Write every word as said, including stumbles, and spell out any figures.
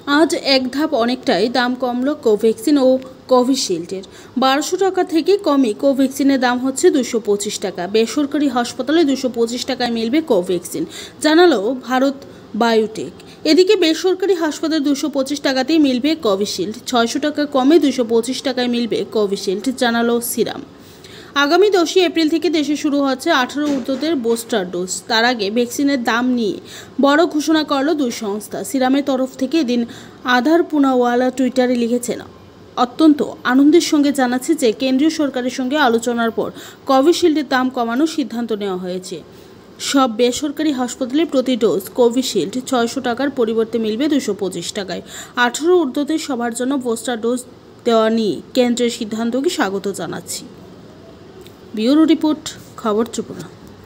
আজ এক ধাপ অনেকটাই দাম কমলো কোভ্যাক্সিন ও কোভিশিল্ডের। বারোশো টাকা থেকে কমে কোভ্যাক্সিনের দাম হচ্ছে দুশো পঁচিশ টাকা। বেসরকারি হাসপাতালে দুশো পঁচিশ টাকায় মিলবে কোভ্যাক্সিন, জানালো ভারত বায়োটেক। এদিকে বেসরকারি হাসপাতালে দুশো পঁচিশ টাকাতেই মিলবে কোভিশিল্ড, ছয়শো টাকা কমে দুশো পঁচিশ টাকায় মিলবে কোভিশিল্ড, জানালো সিরাম। আগামী দশই এপ্রিল থেকে দেশে শুরু হচ্ছে আঠারো ঊর্ধ্বদের বুস্টার ডোজ। তার আগে ভ্যাকসিনের দাম নিয়ে বড় ঘোষণা করল দুই সংস্থা। সিরামের তরফ থেকে এদিন আধার পুনাওয়ালা টুইটারে লিখেছেন, অত্যন্ত আনন্দের সঙ্গে জানাচ্ছি যে কেন্দ্রীয় সরকারের সঙ্গে আলোচনার পর কোভিশিল্ডের দাম কমানোর সিদ্ধান্ত নেওয়া হয়েছে। সব বেসরকারি হাসপাতালে প্রতি ডোজ কোভিশিল্ড ছয়শো টাকার পরিবর্তে মিলবে দুশো পঁচিশ টাকায়। আঠারো ঊর্ধ্বদের সবার জন্য বুস্টার ডোজ দেওয়া নিয়ে কেন্দ্রের সিদ্ধান্তকে স্বাগত জানাচ্ছি। ব্যুরো রিপোর্ট, খবর ত্রিপুরা।